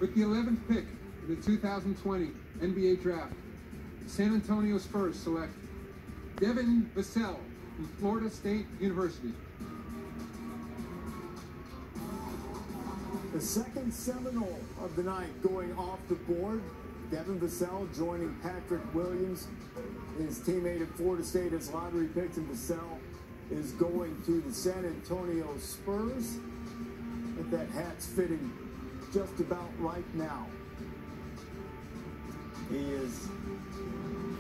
With the 11th pick in the 2020 NBA Draft, San Antonio Spurs select Devin Vassell from Florida State University. The second Seminole of the night going off the board. Devin Vassell joining Patrick Williams, his teammate at Florida State, as lottery picked, and Vassell is going to the San Antonio Spurs. I think that hat's fitting just about right now. He is